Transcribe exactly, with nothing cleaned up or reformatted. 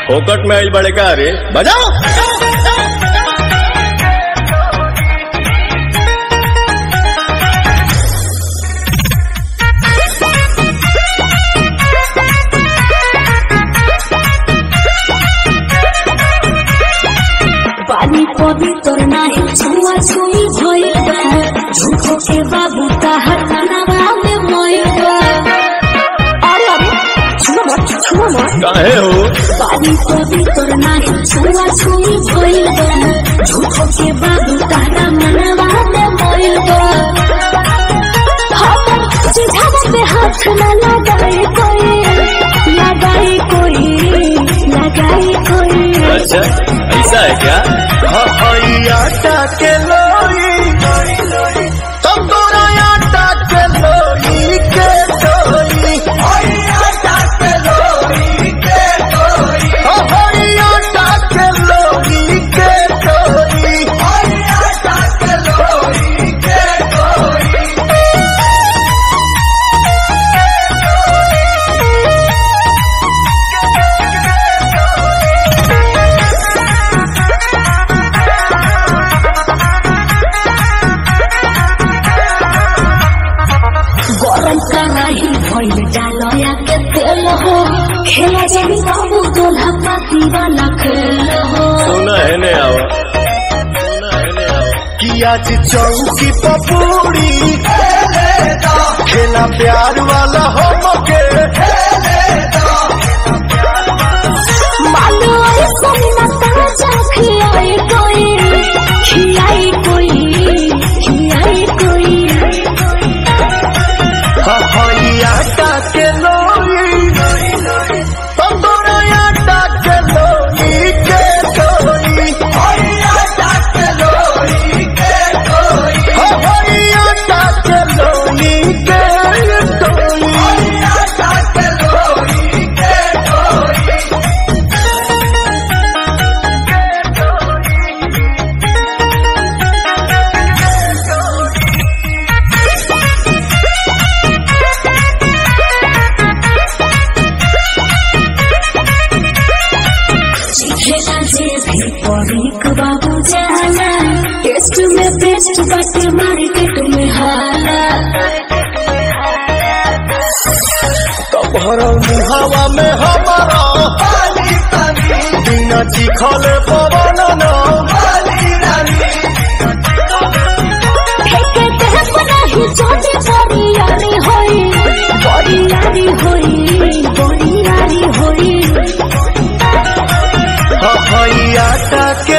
फोकट में आइल बड़े का रे बजाओ। पानी पवित्र नाही छुआ छुई भइल बा झूठो के बाबू ताहर कनावा में मोइल बा। अरे अरे छुआ मत छुआ मत काहे हो। पानी पवित्र नाही छुआ छुई भइल बा झूठो के बाबू ताहर कनावा में मोइल बा। हम चिढ़ावा पे हाथ न लगाए कोई लगाए कोई लगाए कोई। अच्छा ऐसा है क्या। आटा के लोई तुम तोरा आटा के लोई के लोई आटा के लोई के लोई आटा के लोई के लोई आटा के लोई के लोई। गरम कराही भइल डालया के तेल हो खेला जानी बाबू दोल्हा पाती वाला खेल हो। सुना है ने आओ सुना है ने आओ कि आज चौकी पपूरी खेला प्यार वाला हो मके मानो ऐसा ना ताजा खियाई कोई खियाई कोई खियाई कोई। आटा के लोई तुम तोरा आटा के लोई के लोई आटा के लोई के लोई आटा के लोई के लोई आटा के लोई के लोई। खेला जे भी परीक बाबू जाला टेस्ट में बेस्ट बाटे मार्केट में हाला। तोहर मुहावा में हमारा बिना चिखले पवन न फेंके देह बनाही जाने बरियारी होई बरियारी होई बरियारी होई। आटा के